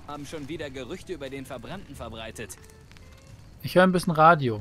Haben schon wieder Gerüchte über den Verbrannten verbreitet. Ich höre ein bisschen Radio.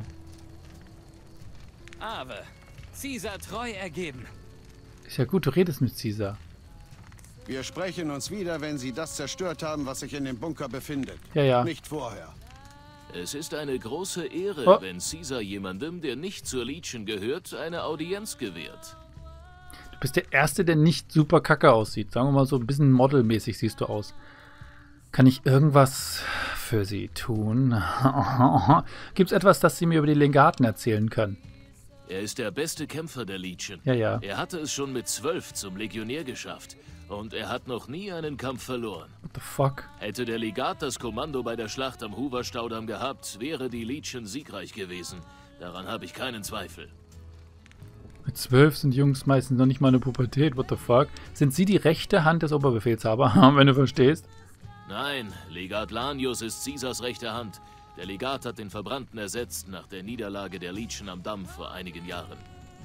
Ave, Caesar treu ergeben. Ist ja gut, du redest mit Caesar. Wir sprechen uns wieder, wenn Sie das zerstört haben, was sich in dem Bunker befindet. Ja, ja. Nicht vorher. Es ist eine große Ehre, wenn Caesar jemandem, der nicht zur Legion gehört, eine Audienz gewährt. Du bist der Erste, der nicht super kacke aussieht. Sagen wir mal so, ein bisschen modelmäßig siehst du aus. Kann ich irgendwas für Sie tun? Gibt es etwas, das Sie mir über die Legaten erzählen können? Er ist der beste Kämpfer der Legion. Ja, ja. Er hatte es schon mit 12 zum Legionär geschafft. Und er hat noch nie einen Kampf verloren. What the fuck? Hätte der Legat das Kommando bei der Schlacht am Hoover-Staudamm gehabt, wäre die Legion siegreich gewesen. Daran habe ich keinen Zweifel. Mit 12 sind Jungs meistens noch nicht mal eine Pubertät. What the fuck? Sind Sie die rechte Hand des Oberbefehlshabers, wenn du verstehst? Nein, Legat Lanius ist Caesars rechte Hand. Der Legat hat den Verbrannten ersetzt nach der Niederlage der Legion am Damm vor einigen Jahren.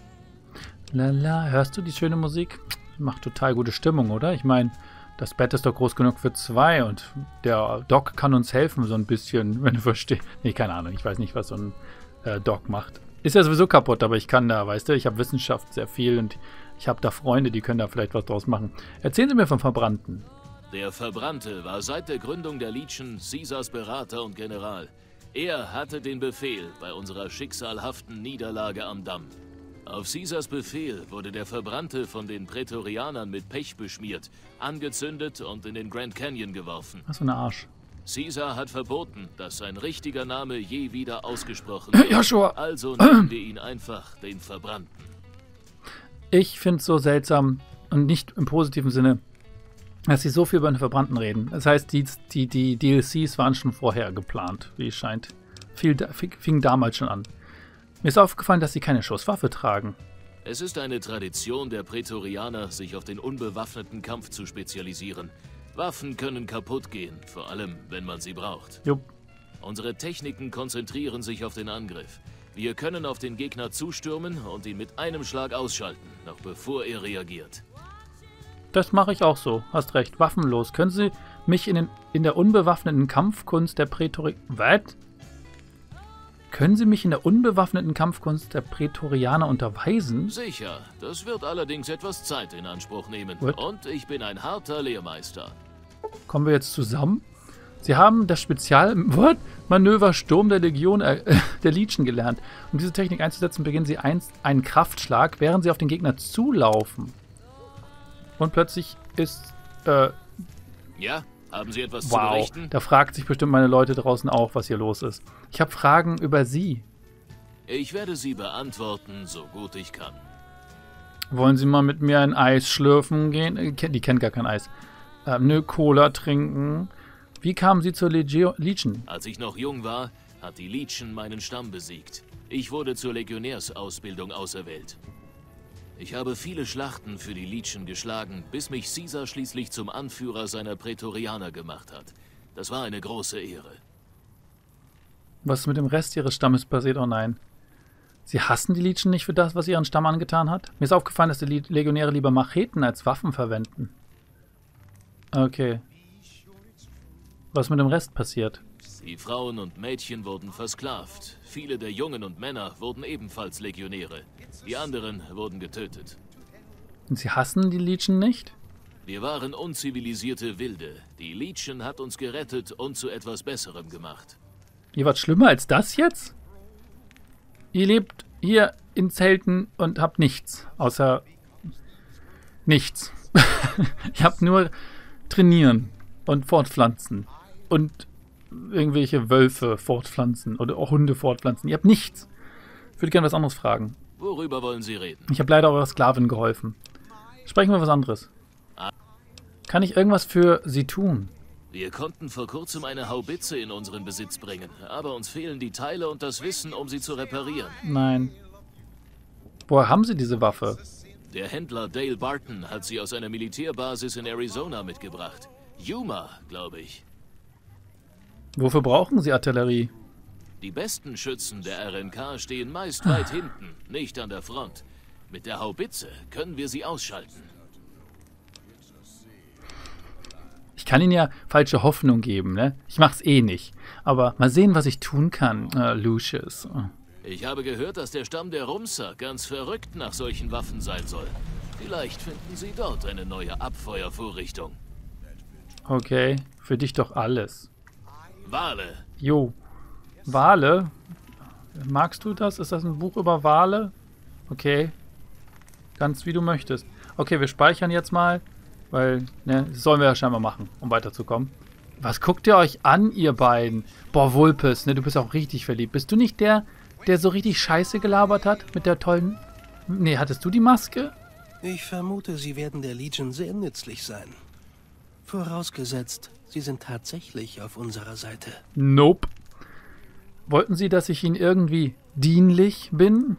Lala, hörst du die schöne Musik? Macht total gute Stimmung, oder? Ich meine, das Bett ist doch groß genug für 2 und der Doc kann uns helfen, so ein bisschen, wenn du verstehst. Nee, keine Ahnung, ich weiß nicht, was so ein Doc macht. Ist ja sowieso kaputt, aber ich kann da, weißt du, ich habe Wissenschaft sehr viel und ich habe da Freunde, die können da vielleicht was draus machen. Erzählen Sie mir vom Verbrannten. Der Verbrannte war seit der Gründung der Legion Caesars Berater und General. Er hatte den Befehl bei unserer schicksalhaften Niederlage am Damm. Auf Caesars Befehl wurde der Verbrannte von den Prätorianern mit Pech beschmiert, angezündet und in den Grand Canyon geworfen. Was für ein Arsch. Caesar hat verboten, dass sein richtiger Name je wieder ausgesprochen wird. Joshua! Also nennen wir ihn einfach den Verbrannten. Ich finde es so seltsam und nicht im positiven Sinne, dass sie so viel über den Verbrannten reden. Das heißt, die DLCs waren schon vorher geplant, wie es scheint. Fing damals schon an. Mir ist aufgefallen, dass sie keine Schusswaffe tragen. Es ist eine Tradition der Prätorianer, sich auf den unbewaffneten Kampf zu spezialisieren. Waffen können kaputt gehen, vor allem, wenn man sie braucht. Jupp. Unsere Techniken konzentrieren sich auf den Angriff. Wir können auf den Gegner zustürmen und ihn mit einem Schlag ausschalten, noch bevor er reagiert. Das mache ich auch so. Hast recht. Waffenlos. Können Sie mich in der unbewaffneten Kampfkunst der Prätorianer... Was? Können Sie mich in der unbewaffneten Kampfkunst der Prätorianer unterweisen? Sicher. Das wird allerdings etwas Zeit in Anspruch nehmen. What? Und ich bin ein harter Lehrmeister. Kommen wir jetzt zusammen? Sie haben das Spezialmanöver Sturm der der Legion gelernt. Um diese Technik einzusetzen, beginnen Sie einen Kraftschlag, während Sie auf den Gegner zulaufen. Und plötzlich ist... Ja? Haben Sie etwas zu wow, berichten? da fragt sich bestimmt meine Leute draußen auch, was hier los ist. Ich habe Fragen über Sie. Ich werde sie beantworten, so gut ich kann. Wollen Sie mal mit mir ein Eis schlürfen gehen? Die kennt gar kein Eis. Nö, Cola trinken. Wie kamen Sie zur Legion? Als ich noch jung war, hat die Legion meinen Stamm besiegt. Ich wurde zur Legionärsausbildung auserwählt. Ich habe viele Schlachten für die Legion geschlagen, bis mich Caesar schließlich zum Anführer seiner Prätorianer gemacht hat. Das war eine große Ehre. Was ist mit dem Rest Ihres Stammes passiert? Oh nein. Sie hassen die Legion nicht für das, was Ihren Stamm angetan hat? Mir ist aufgefallen, dass die Legionäre lieber Macheten als Waffen verwenden. Okay. Was ist mit dem Rest passiert? Die Frauen und Mädchen wurden versklavt. Viele der Jungen und Männer wurden ebenfalls Legionäre. Die anderen wurden getötet. Und Sie hassen die Legion nicht? Wir waren unzivilisierte Wilde. Die Legion hat uns gerettet und zu etwas Besserem gemacht. Ihr wart schlimmer als das jetzt? Ihr lebt hier in Zelten und habt nichts. Außer nichts. Ihr habt nur trainieren und fortpflanzen. Und irgendwelche Wölfe fortpflanzen oder auch Hunde fortpflanzen. Ihr habt nichts. Ich würde gerne was anderes fragen. Worüber wollen Sie reden? Ich habe leider eurer Sklavin geholfen. Sprechen wir was anderes. Kann ich irgendwas für Sie tun? Wir konnten vor kurzem eine Haubitze in unseren Besitz bringen, aber uns fehlen die Teile und das Wissen, um sie zu reparieren. Nein. Woher haben Sie diese Waffe? Der Händler Dale Barton hat sie aus einer Militärbasis in Arizona mitgebracht. Yuma, glaube ich. Wofür brauchen Sie Artillerie? Die besten Schützen der RNK stehen meist weit hinten, nicht an der Front. Mit der Haubitze können wir sie ausschalten. kann Ihnen ja falsche Hoffnung geben, ne? Ich mach's eh nicht. Aber mal sehen, was ich tun kann, Lucius. Ich habe gehört, dass der Stamm der Rumser ganz verrückt nach solchen Waffen sein soll. Vielleicht finden sie dort eine neue Abfeuervorrichtung. Okay, für dich doch alles. Wale. Jo. Wale? Magst du das? Ist das ein Buch über Wale? Okay. Ganz wie du möchtest. Okay, wir speichern jetzt mal, weil, ne, das sollen wir ja scheinbar machen, um weiterzukommen. Was guckt ihr euch an, ihr beiden? Boah, Vulpes, ne, du bist auch richtig verliebt. Bist du nicht der so richtig Scheiße gelabert hat mit der tollen... Ne, hattest du die Maske? Ich vermute, sie werden der Legion sehr nützlich sein. Vorausgesetzt, sie sind tatsächlich auf unserer Seite. Nope. Wollten sie, dass ich ihnen irgendwie dienlich bin?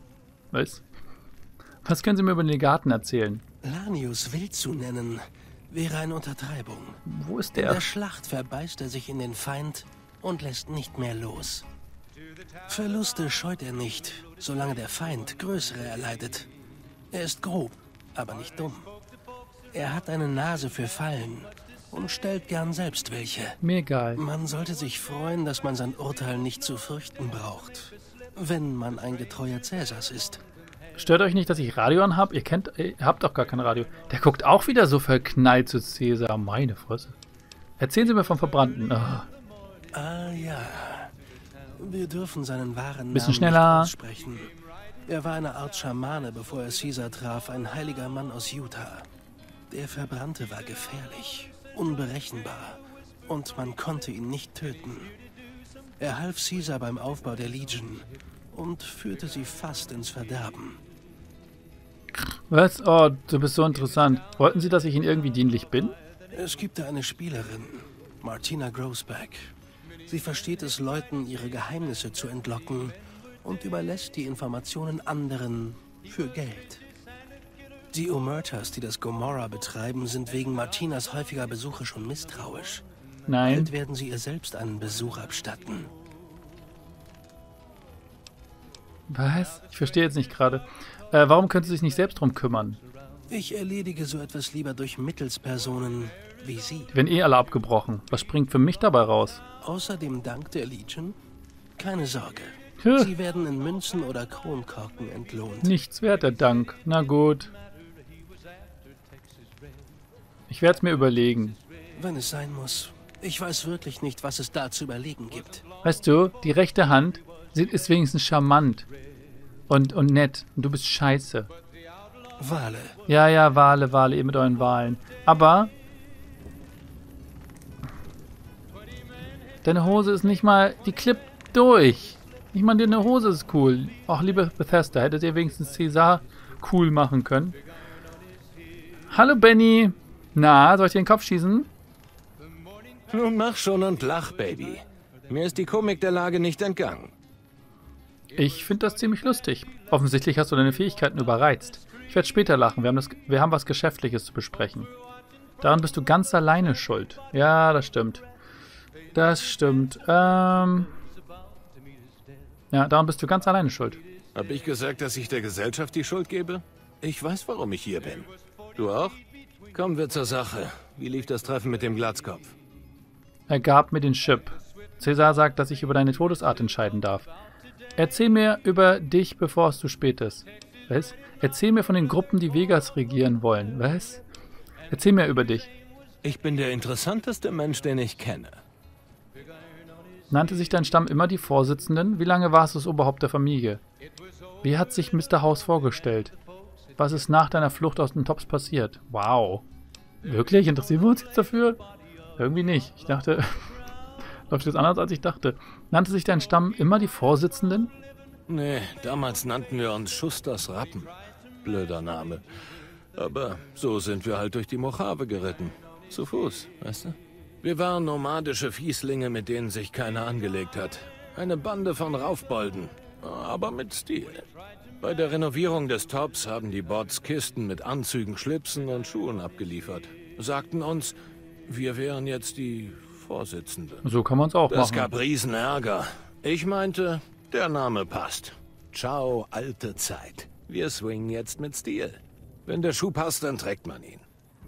Was können Sie mir über den Legaten erzählen? Lanius wild zu nennen, wäre eine Untertreibung. Wo ist In der? der Schlacht verbeißt er sich in den Feind und lässt nicht mehr los. Verluste scheut er nicht, solange der Feind größere erleidet. Er ist grob, aber nicht dumm. Er hat eine Nase für Fallen und stellt gern selbst welche. Mir egal. Man sollte sich freuen, dass man sein Urteil nicht zu fürchten braucht, wenn man ein getreuer Cäsars ist. Stört euch nicht, dass ich Radio an habe? Ihr habt doch gar kein Radio. Der guckt auch wieder so verknallt zu Cäsar. Meine Fresse. Erzählen Sie mir vom Verbrannten. Oh. Ah ja. Wir dürfen seinen wahren Bisschen Namen schneller. nicht aussprechen. Er war eine Art Schamane, bevor er Caesar traf, ein heiliger Mann aus Utah. Der Verbrannte war gefährlich, unberechenbar und man konnte ihn nicht töten. Er half Caesar beim Aufbau der Legion und führte sie fast ins Verderben. Was? Oh, du bist so interessant. Wollten Sie, dass ich Ihnen irgendwie dienlich bin? Es gibt da eine Spielerin, Martina Grosbeck. Sie versteht es, Leuten ihre Geheimnisse zu entlocken und überlässt die Informationen anderen für Geld. Die Omertas, die das Gomorrah betreiben, sind wegen Martinas häufiger Besuche schon misstrauisch. Nein. Bald werden sie ihr selbst einen Besuch abstatten. Was? Ich verstehe jetzt nicht gerade. Warum können Sie sich nicht selbst drum kümmern? Ich erledige so etwas lieber durch Mittelspersonen wie Sie. Die werden eh alle abgebrochen. Was springt für mich dabei raus? Außer dem Dank der Legion? Keine Sorge. Tja. Sie werden in Münzen oder Kronkorken entlohnt. Nichts wert, der Dank. Na gut. Ich werde es mir überlegen. Wenn es sein muss. Ich weiß wirklich nicht, was es da zu überlegen gibt. Weißt du, die rechte Hand ist wenigstens charmant. Und nett. Und du bist scheiße. Wale. Ja, Wale, ihr mit euren Walen. Aber deine Hose ist nicht mal, die klippt durch. Nicht mal deine Hose ist cool. Ach, liebe Bethesda, hättet ihr wenigstens Caesar cool machen können. Hallo, Benny. Na, soll ich dir den Kopf schießen? Nun mach schon und lach, Baby. Mir ist die Komik der Lage nicht entgangen. Ich finde das ziemlich lustig. Offensichtlich hast du deine Fähigkeiten überreizt. Ich werde später lachen. Wir haben was Geschäftliches zu besprechen. Daran bist du ganz alleine schuld. Ja, das stimmt. Das stimmt. Ja, daran bist du ganz alleine schuld. Hab ich gesagt, dass ich der Gesellschaft die Schuld gebe? Ich weiß, warum ich hier bin. Du auch? Kommen wir zur Sache. Wie lief das Treffen mit dem Glatzkopf? Er gab mir den Chip. Cäsar sagt, dass ich über deine Todesart entscheiden darf. Erzähl mir über dich, bevor es zu spät ist. Was? Erzähl mir von den Gruppen, die Vegas regieren wollen. Was? Erzähl mir über dich. Ich bin der interessanteste Mensch, den ich kenne. Nannte sich dein Stamm immer die Vorsitzenden? Wie lange warst du das Oberhaupt der Familie? Wie hat sich Mr. House vorgestellt? Was ist nach deiner Flucht aus den Tops passiert? Wow. Wirklich? Interessieren wir uns jetzt dafür? Irgendwie nicht. Ich dachte, läuft jetzt anders, als ich dachte. Nannte sich dein Stamm immer die Vorsitzenden? Nee, damals nannten wir uns Schusters Rappen. Blöder Name. Aber so sind wir halt durch die Mojave geritten. Zu Fuß, weißt du? Wir waren nomadische Fieslinge, mit denen sich keiner angelegt hat. Eine Bande von Raufbolden, aber mit Stil. Bei der Renovierung des Tops haben die Bots Kisten mit Anzügen, Schlipsen und Schuhen abgeliefert. Sagten uns, wir wären jetzt die Vorsitzenden. So kann man es auch Das machen. gab Riesenärger. Ich meinte, der Name passt. Ciao, alte Zeit. Wir swingen jetzt mit Stil. Wenn der Schuh passt, dann trägt man ihn.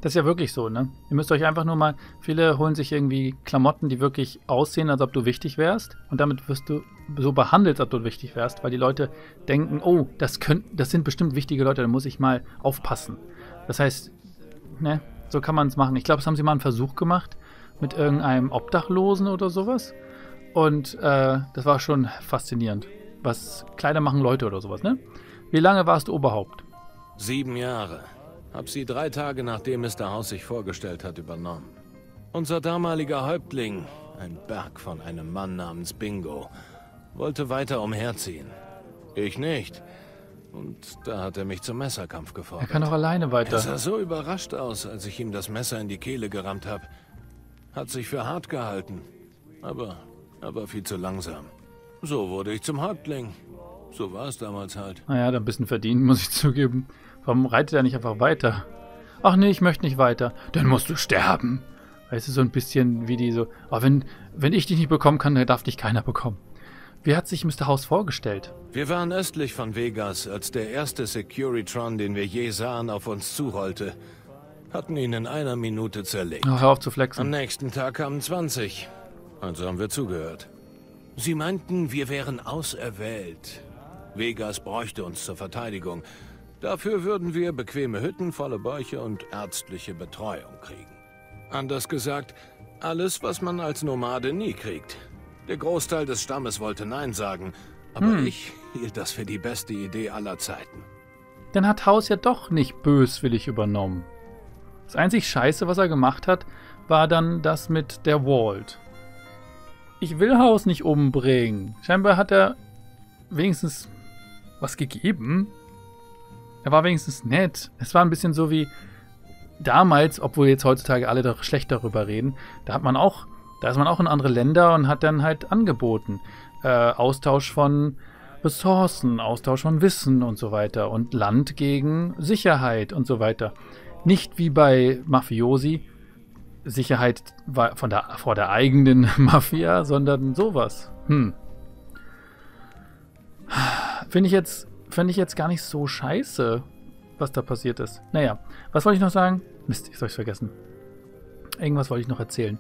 Das ist ja wirklich so, ne? Ihr müsst euch einfach nur mal, viele holen sich irgendwie Klamotten, die wirklich aussehen, als ob du wichtig wärst. Und damit wirst du so behandelt, als ob du wichtig wärst, weil die Leute denken, oh, das sind bestimmt wichtige Leute, da muss ich mal aufpassen. Das heißt, ne, so kann man es machen. Ich glaube, das haben sie mal einen Versuch gemacht mit irgendeinem Obdachlosen oder sowas. Und das war schon faszinierend. Was Kleider machen Leute oder sowas, ne? Wie lange warst du Oberhaupt? 7 Jahre. Hab sie 3 Tage, nachdem Mr. House sich vorgestellt hat, übernommen. Unser damaliger Häuptling, ein Berg von einem Mann namens Bingo, wollte weiter umherziehen. Ich nicht. Und da hat er mich zum Messerkampf gefordert. Er kann auch alleine weiter. Er sah so überrascht aus, als ich ihm das Messer in die Kehle gerammt habe. Hat sich für hart gehalten. Aber er war viel zu langsam. So wurde ich zum Häuptling. So war es damals halt. Naja, da ein bisschen verdient, muss ich zugeben. Warum reitet er nicht einfach weiter? Ach nee, ich möchte nicht weiter. Dann musst du sterben. Weißt du, so ein bisschen wie die so, oh, wenn ich dich nicht bekommen kann, dann darf dich keiner bekommen. Wie hat sich Mr. House vorgestellt? Wir waren östlich von Vegas, als der erste Securitron, den wir je sahen, auf uns zurollte. Hatten ihn in 1 Minute zerlegt. Oh, hör auf zu Am flexen. nächsten Tag kamen 20. Also haben wir zugehört. Sie meinten, wir wären auserwählt. Vegas bräuchte uns zur Verteidigung. Dafür würden wir bequeme Hütten, volle Bäuche und ärztliche Betreuung kriegen. Anders gesagt, alles, was man als Nomade nie kriegt. Der Großteil des Stammes wollte Nein sagen, aber ich hielt das für die beste Idee aller Zeiten. Dann hat House ja doch nicht böswillig übernommen. Das einzig Scheiße, was er gemacht hat, war dann das mit der Vault. Ich will House nicht umbringen. Scheinbar hat er wenigstens was gegeben. Er war wenigstens nett. Es war ein bisschen so wie damals, obwohl jetzt heutzutage alle doch schlecht darüber reden. Da ist man auch in andere Länder und hat dann halt angeboten. Austausch von Ressourcen, Austausch von Wissen und so weiter. Und Land gegen Sicherheit und so weiter. Nicht wie bei Mafiosi. Sicherheit war vor der eigenen Mafia, sondern sowas. Finde ich jetzt gar nicht so scheiße, was da passiert ist. Naja, was wollte ich noch sagen? Mist, ich soll es vergessen. Irgendwas wollte ich noch erzählen.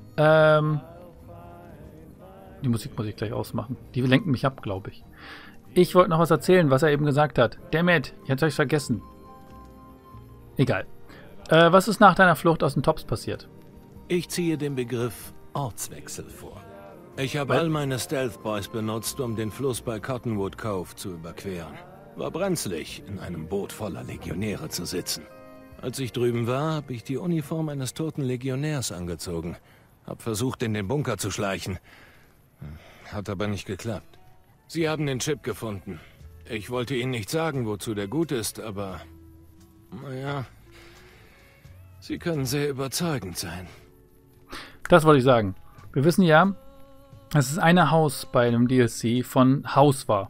Die Musik muss ich gleich ausmachen. Die lenken mich ab, glaube ich. Ich wollte noch was erzählen, was er eben gesagt hat. Dammit, jetzt habe ich vergessen. Egal. Was ist nach deiner Flucht aus den Tops passiert? Ich ziehe den Begriff Ortswechsel vor. Ich habe all meine Stealth Boys benutzt, um den Fluss bei Cottonwood Cove zu überqueren. War brenzlig, in einem Boot voller Legionäre zu sitzen. Als ich drüben war, habe ich die Uniform eines toten Legionärs angezogen. Hab versucht, in den Bunker zu schleichen. Hat aber nicht geklappt. Sie haben den Chip gefunden. Ich wollte Ihnen nicht sagen, wozu der gut ist, aber... Naja... Sie können sehr überzeugend sein. Das wollte ich sagen. Wir wissen ja, dass es eine Haus bei einem DLC von House war.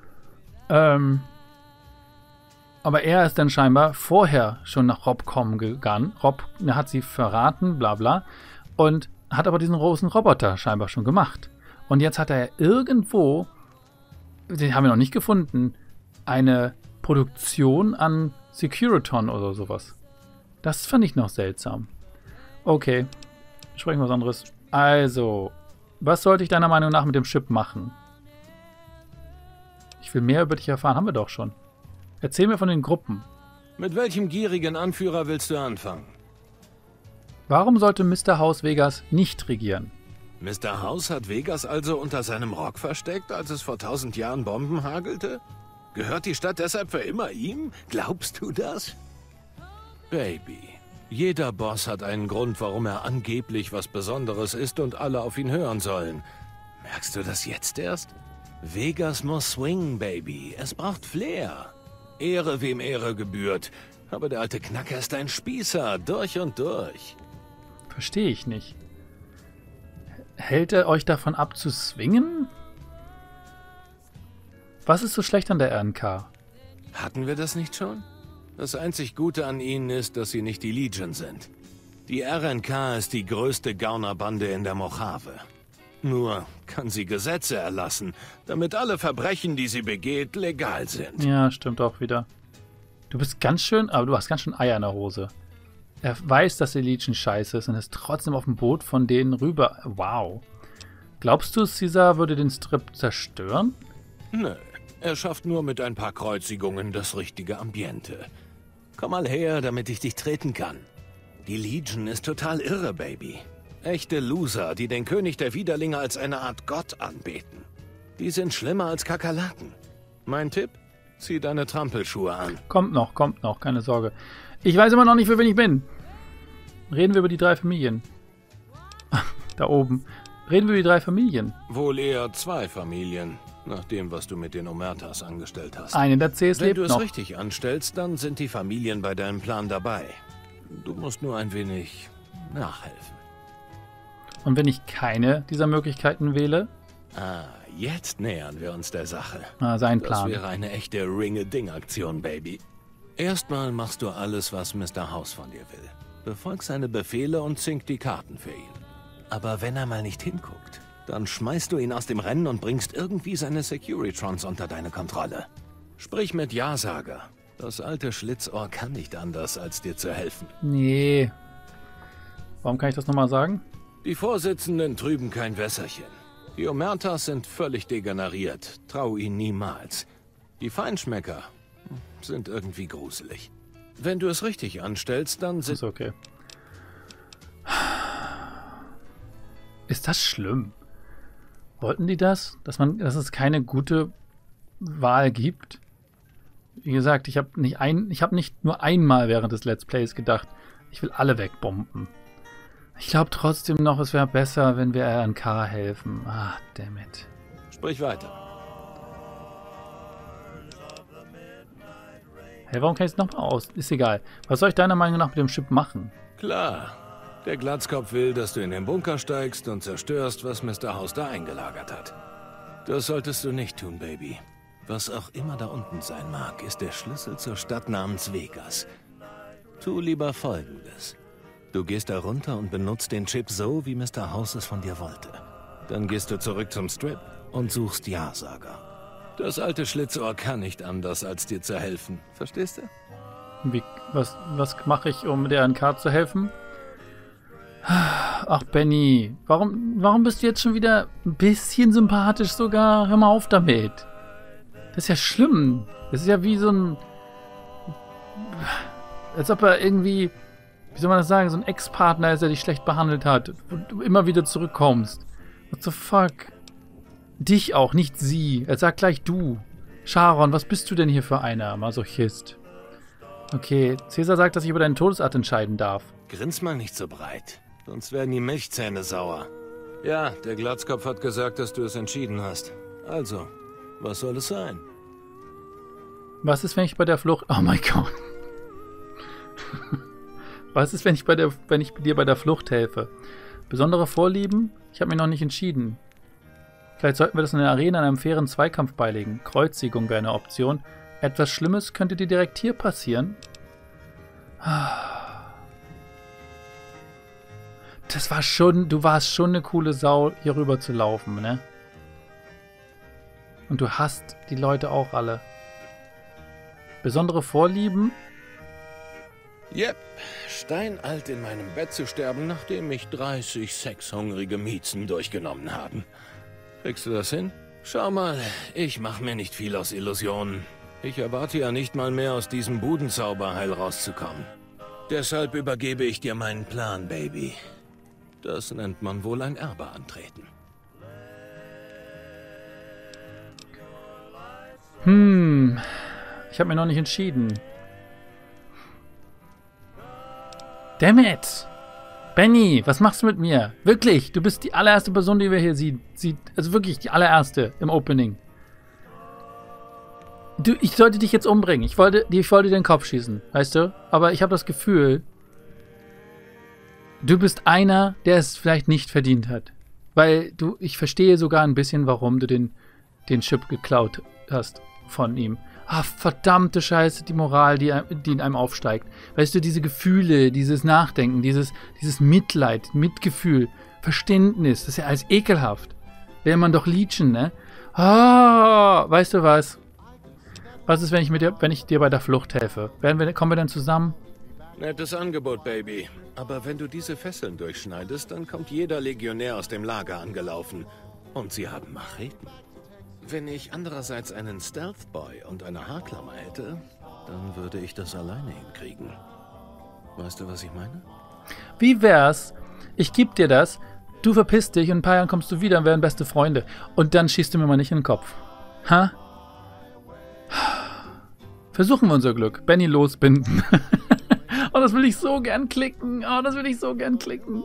Aber er ist dann scheinbar vorher schon nach Rob kommen gegangen. Rob hat sie verraten, bla bla. Und hat aber diesen großen Roboter scheinbar schon gemacht. Und jetzt hat er irgendwo, den haben wir noch nicht gefunden, eine Produktion an Securiton oder sowas. Das fand ich noch seltsam. Okay, sprechen wir was anderes. Also, was sollte ich deiner Meinung nach mit dem Chip machen? Ich will mehr über dich erfahren, haben wir doch schon. Erzähl mir von den Gruppen. Mit welchem gierigen Anführer willst du anfangen? Warum sollte Mr. House Vegas nicht regieren? Mr. House hat Vegas also unter seinem Rock versteckt, als es vor 1000 Jahren Bomben hagelte? Gehört die Stadt deshalb für immer ihm? Glaubst du das? Baby, jeder Boss hat einen Grund, warum er angeblich was Besonderes ist und alle auf ihn hören sollen. Merkst du das jetzt erst? Vegas muss swingen, Baby. Es braucht Flair. Ehre, wem Ehre gebührt. Aber der alte Knacker ist ein Spießer, durch und durch. Verstehe ich nicht. Hält er euch davon ab zu swingen? Was ist so schlecht an der RNK? Hatten wir das nicht schon? Das einzig Gute an ihnen ist, dass sie nicht die Legion sind. Die RNK ist die größte Gaunerbande in der Mojave. Nur kann sie Gesetze erlassen, damit alle Verbrechen, die sie begeht, legal sind. Ja, stimmt auch wieder. Du bist ganz schön, aber du hast ganz schön Eier in der Hose. Er weiß, dass die Legion scheiße ist und ist trotzdem auf dem Boot von denen rüber. Wow. Glaubst du, Caesar würde den Strip zerstören? Nö, er schafft nur mit ein paar Kreuzigungen das richtige Ambiente. Komm mal her, damit ich dich treten kann. Die Legion ist total irre, Baby. Echte Loser, die den König der Widerlinge als eine Art Gott anbeten. Die sind schlimmer als Kakerlaken. Mein Tipp? Zieh deine Trampelschuhe an. Kommt noch, keine Sorge. Ich weiß immer noch nicht, für wen ich bin. Reden wir über die 3 Familien. Da oben. Reden wir über die 3 Familien. Wohl eher 2 Familien, nach dem, was du mit den Omertas angestellt hast. Eine der Cs Wenn lebt du es noch. richtig anstellst, dann sind die Familien bei deinem Plan dabei. Du musst nur ein wenig nachhelfen. Und wenn ich keine dieser Möglichkeiten wähle? Ah, jetzt nähern wir uns der Sache. Sein Das Plan. wäre eine echte Ringe-Ding-Aktion, Baby. Erstmal machst du alles, was Mr. House von dir will. Befolg seine Befehle und zink die Karten für ihn. Aber wenn er mal nicht hinguckt, dann schmeißt du ihn aus dem Rennen und bringst irgendwie seine Securitrons unter deine Kontrolle. Sprich mit Ja-Sager. Das alte Schlitzohr kann nicht anders, als dir zu helfen. Nee. Warum kann ich das nochmal sagen? Die Vorsitzenden trüben kein Wässerchen. Die Omertas sind völlig degeneriert. Trau ihnen niemals. Die Feinschmecker sind irgendwie gruselig. Wenn du es richtig anstellst, dann sind... Ist okay. Ist das schlimm? Wollten die das? Dass es keine gute Wahl gibt? Wie gesagt, ich habe nicht nur einmal während des Let's Plays gedacht, ich will alle wegbomben. Ich glaube trotzdem noch, es wäre besser, wenn wir RNK helfen. Ah, dammit. Sprich weiter. Hey, warum kann ich es nochmal aus? Ist egal. Was soll ich deiner Meinung nach mit dem Chip machen? Klar. Der Glatzkopf will, dass du in den Bunker steigst und zerstörst, was Mr. House da eingelagert hat. Das solltest du nicht tun, Baby. Was auch immer da unten sein mag, ist der Schlüssel zur Stadt namens Vegas. Tu lieber Folgendes. Du gehst da runter und benutzt den Chip so, wie Mr. House es von dir wollte. Dann gehst du zurück zum Strip und suchst Ja-Sager. Das alte Schlitzohr kann nicht anders, als dir zu helfen. Verstehst du? Was mache ich, um der RNK zu helfen? Ach, Benny, warum bist du jetzt schon wieder ein bisschen sympathisch sogar? Hör mal auf damit. Das ist ja schlimm. Das ist ja wie so ein... Als ob er irgendwie... Wie soll man das sagen? So ein Ex-Partner ist, der dich schlecht behandelt hat. Und du immer wieder zurückkommst. What the fuck? Dich auch, nicht sie. Er sagt gleich du. Sharon, was bist du denn hier für einer, Masochist? Okay, Caesar sagt, dass ich über deinen Todesart entscheiden darf. Grins mal nicht so breit. Sonst werden die Milchzähne sauer. Ja, der Glatzkopf hat gesagt, dass du es entschieden hast. Also, was soll es sein? Was ist, wenn ich bei der Flucht... Oh mein Gott. Was ist, wenn ich dir bei der Flucht helfe? Besondere Vorlieben? Ich habe mich noch nicht entschieden. Vielleicht sollten wir das in der Arena in einem fairen Zweikampf beilegen. Kreuzigung wäre eine Option. Etwas Schlimmes könnte dir direkt hier passieren. Du warst schon eine coole Sau, hier rüber zu laufen, ne? Und du hasst die Leute auch alle. Besondere Vorlieben? Yep, steinalt in meinem Bett zu sterben, nachdem mich 30 sexhungrige Miezen durchgenommen haben. Kriegst du das hin? Schau mal, ich mache mir nicht viel aus Illusionen. Ich erwarte ja nicht mal mehr, aus diesem Budenzauber heil rauszukommen. Deshalb übergebe ich dir meinen Plan, Baby. Das nennt man wohl ein Erbe antreten. Ich habe mir noch nicht entschieden. Dammit! Benny, was machst du mit mir? Wirklich, du bist die allererste Person, die wir hier sieht. Also wirklich die allererste im Opening. Ich sollte dich jetzt umbringen. Ich wollte dir den Kopf schießen, weißt du? Aber ich habe das Gefühl, du bist einer, der es vielleicht nicht verdient hat. Weil ich verstehe sogar ein bisschen, warum du den Chip geklaut hast von ihm. Ah, verdammte Scheiße, die Moral, die in einem aufsteigt. Weißt du, diese Gefühle, dieses Nachdenken, dieses Mitleid, Mitgefühl, Verständnis, das ist ja alles ekelhaft. Wäre man doch Legion, ne? Ah, weißt du was? Was ist, wenn ich dir bei der Flucht helfe? Kommen wir dann zusammen? Nettes Angebot, Baby. Aber wenn du diese Fesseln durchschneidest, dann kommt jeder Legionär aus dem Lager angelaufen. Und sie haben Macheten. Wenn ich andererseits einen Stealth Boy und eine Haarklammer hätte, dann würde ich das alleine hinkriegen. Weißt du, was ich meine? Wie wär's? Ich geb dir das, du verpisst dich und in ein paar Jahren kommst du wieder und werden beste Freunde. Und dann schießt du mir mal nicht in den Kopf. Ha? Versuchen wir unser Glück. Benny losbinden. Oh, das will ich so gern klicken. Oh, das will ich so gern klicken.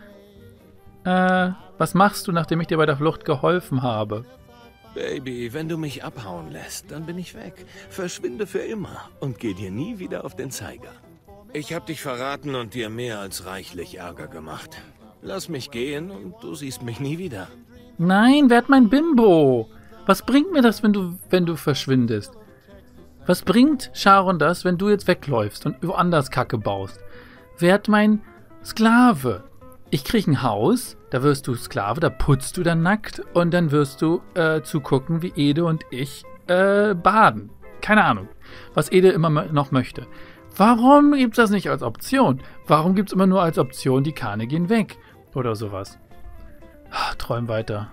Was machst du, nachdem ich dir bei der Flucht geholfen habe? Baby, wenn du mich abhauen lässt, dann bin ich weg. Verschwinde für immer und geh dir nie wieder auf den Zeiger. Ich hab dich verraten und dir mehr als reichlich Ärger gemacht. Lass mich gehen und du siehst mich nie wieder. Nein, wer hat mein Bimbo? Was bringt mir das, wenn du verschwindest? Was bringt Sharon das, wenn du jetzt wegläufst und woanders Kacke baust? Wer hat mein Sklave? Ich krieg ein Haus, da wirst du Sklave, da putzt du dann nackt und dann wirst du zugucken, wie Ede und ich baden. Keine Ahnung, was Ede immer noch möchte. Warum gibt's das nicht als Option? Warum gibt's immer nur als Option, die Kahne gehen weg? Oder sowas. Träum weiter.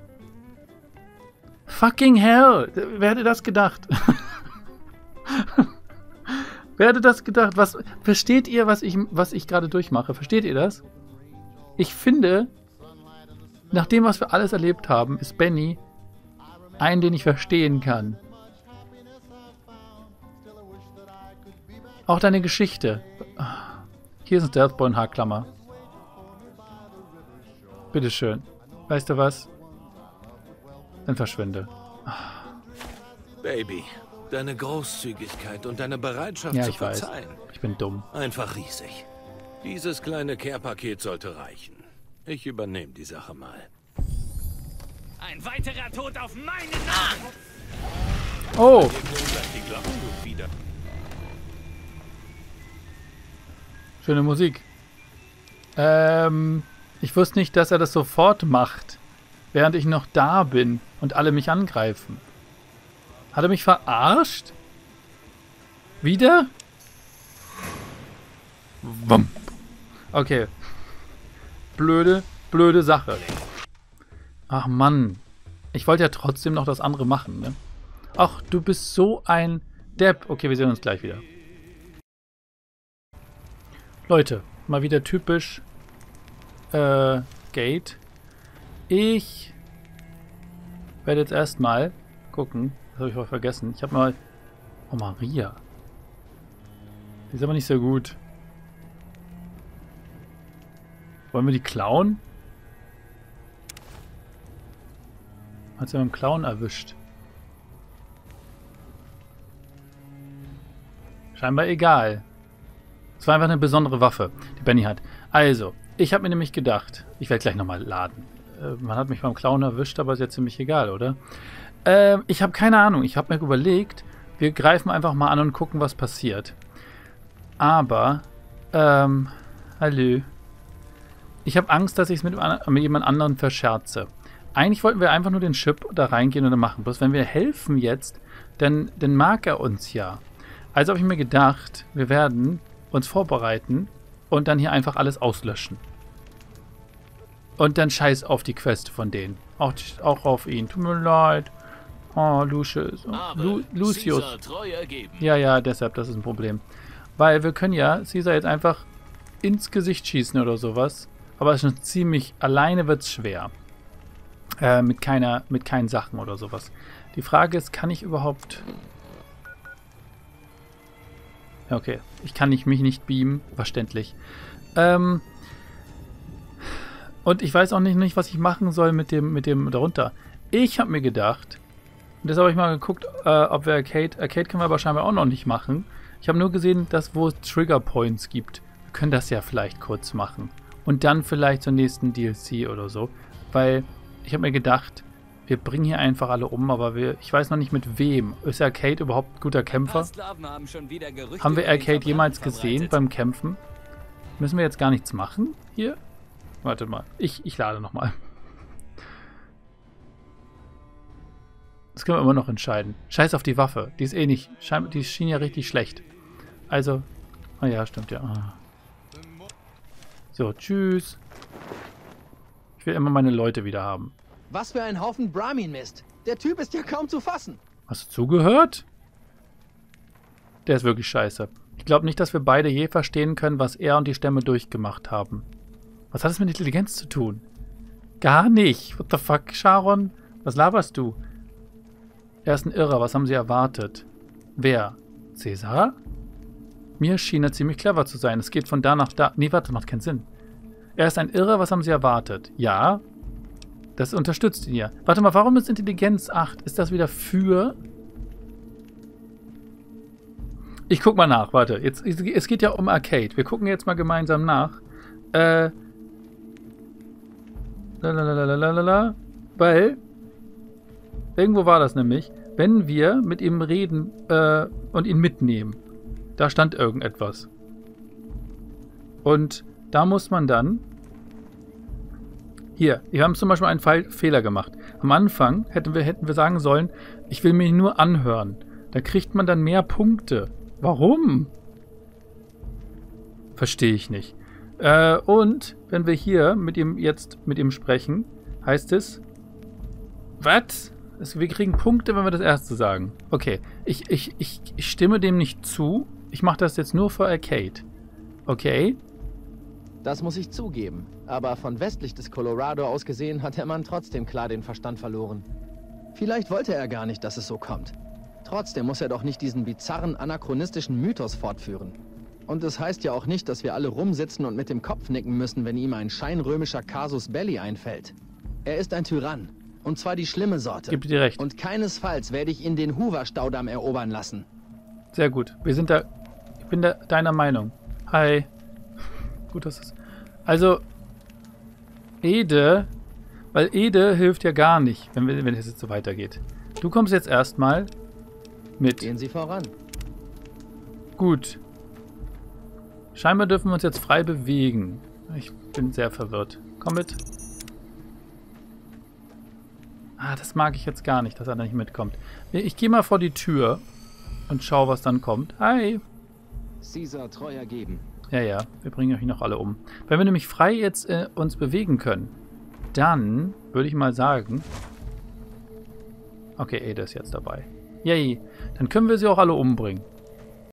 Fucking hell! Wer hätte das gedacht? Wer hätte das gedacht? Versteht ihr, was ich gerade durchmache? Versteht ihr das? Ich finde, nach dem, was wir alles erlebt haben, ist Benny einen, den ich verstehen kann. Auch deine Geschichte. Hier ist ein Stealthboy in Haarklammer. Bitteschön. Weißt du was? Dann verschwinde. Baby, deine Großzügigkeit und deine Bereitschaft Ja, zu ich weiß. verzeihen. Ich bin dumm. Einfach riesig. Dieses kleine Care-Paket sollte reichen. Ich übernehme die Sache mal. Ein weiterer Tod auf meinen Namen! Oh! Die Glocken wieder. Schöne Musik. Ich wusste nicht, dass er das sofort macht, während ich noch da bin und alle mich angreifen. Hat er mich verarscht? Wieder? Wump. Okay. Blöde Sache. Ach Mann. Ich wollte ja trotzdem noch das andere machen, ne? Ach, du bist so ein Depp. Okay, wir sehen uns gleich wieder. Leute, mal wieder typisch Gate. Ich werde jetzt erstmal gucken. Das habe ich voll vergessen. Ich habe mal... Oh, Maria. Die ist aber nicht so gut. Wollen wir die klauen? Hat sie beim Klauen erwischt. Scheinbar egal. Es war einfach eine besondere Waffe, die Benny hat. Also, ich habe mir nämlich gedacht, ich werde gleich nochmal laden. Man hat mich beim Klauen erwischt, aber ist ja ziemlich egal, oder? Ich habe keine Ahnung. Ich habe mir überlegt, wir greifen einfach mal an und gucken, was passiert. Aber, hallo. Ich habe Angst, dass ich es mit jemand anderem verscherze. Eigentlich wollten wir einfach nur den Chip da reingehen und dann machen. Bloß wenn wir helfen jetzt, dann mag er uns ja. Also habe ich mir gedacht, wir werden uns vorbereiten und dann hier einfach alles auslöschen. Und dann scheiß auf die Quest von denen. Auch auf ihn. Tut mir leid. Oh, Lucius. Lucius. Ja, deshalb, das ist ein Problem. Weil wir können ja Caesar jetzt einfach ins Gesicht schießen oder sowas. Aber es ist schon ziemlich... Alleine wird es schwer. Mit keinen Sachen oder sowas. Die Frage ist, kann ich überhaupt... Okay, ich kann mich nicht beamen, verständlich. Und ich weiß auch nicht, was ich machen soll mit dem darunter. Ich habe mir gedacht, und deshalb habe ich mal geguckt, ob wir Arcade können wir aber scheinbar auch noch nicht machen. Ich habe nur gesehen, dass wo es Trigger Points gibt. Wir können das ja vielleicht kurz machen. Und dann vielleicht zur nächsten DLC oder so. Weil ich habe mir gedacht, wir bringen hier einfach alle um, aber ich weiß noch nicht mit wem. Ist Arcade überhaupt ein guter Kämpfer? Haben wir Arcade jemals gesehen beim Kämpfen? Müssen wir jetzt gar nichts machen hier? Warte mal, ich lade nochmal. Das können wir immer noch entscheiden. Scheiß auf die Waffe, die ist eh nicht, die schien ja richtig schlecht. Also, Ah ja, stimmt, ja. Ah. So, tschüss. Ich will immer meine Leute wieder haben. Was für ein Haufen Brahmin-Mist. Der Typ ist ja kaum zu fassen. Hast du zugehört? Der ist wirklich scheiße. Ich glaube nicht, dass wir beide je verstehen können, was er und die Stämme durchgemacht haben. Was hat es mit Intelligenz zu tun? Gar nicht. What the fuck, Sharon? Was laberst du? Er ist ein Irrer. Was haben sie erwartet? Wer? Cäsar? Mir schien er ziemlich clever zu sein. Es geht von da nach da. Nee, warte, macht keinen Sinn. Er ist ein Irrer. Was haben sie erwartet? Ja. Das unterstützt ihn ja. Warte mal, warum ist Intelligenz 8? Ist das wieder für... Ich guck mal nach, warte. Jetzt, es geht ja um Arcade. Wir gucken jetzt mal gemeinsam nach. Weil, irgendwo war das nämlich, wenn wir mit ihm reden und ihn mitnehmen. Da stand irgendetwas. Und da muss man dann... Hier, wir haben zum Beispiel einen Fehler gemacht. Am Anfang hätten wir sagen sollen, ich will mich nur anhören. Da kriegt man dann mehr Punkte. Warum? Verstehe ich nicht. Und wenn wir hier mit ihm sprechen, heißt es, was? Wir kriegen Punkte, wenn wir das erste sagen. Okay, ich stimme dem nicht zu. Ich mache das jetzt nur für Arcade. Okay? Das muss ich zugeben. Aber von westlich des Colorado aus gesehen hat der Mann trotzdem klar den Verstand verloren. Vielleicht wollte er gar nicht, dass es so kommt. Trotzdem muss er doch nicht diesen bizarren, anachronistischen Mythos fortführen. Und es heißt ja auch nicht, dass wir alle rumsitzen und mit dem Kopf nicken müssen, wenn ihm ein scheinrömischer Casus Belli einfällt. Er ist ein Tyrann. Und zwar die schlimme Sorte. Gib dir recht. Und keinesfalls werde ich ihn den Hoover-Staudamm erobern lassen. Sehr gut. Wir sind da... Ich bin deiner Meinung. Hi. Gut, dass es... Also... Ede... Weil Ede hilft ja gar nicht, wenn es jetzt so weitergeht. Du kommst jetzt erstmal mit. Gehen Sie voran. Gut. Scheinbar dürfen wir uns jetzt frei bewegen. Ich bin sehr verwirrt. Komm mit. Ah, das mag ich jetzt gar nicht, dass er da nicht mitkommt. Ich gehe mal vor die Tür und schau, was dann kommt. Hi. Caesar treu ergeben. Ja, ja, wir bringen euch noch alle um. Wenn wir nämlich frei jetzt uns bewegen können, dann würde ich mal sagen... Okay, Ada ist jetzt dabei. Yay. Dann können wir sie auch alle umbringen.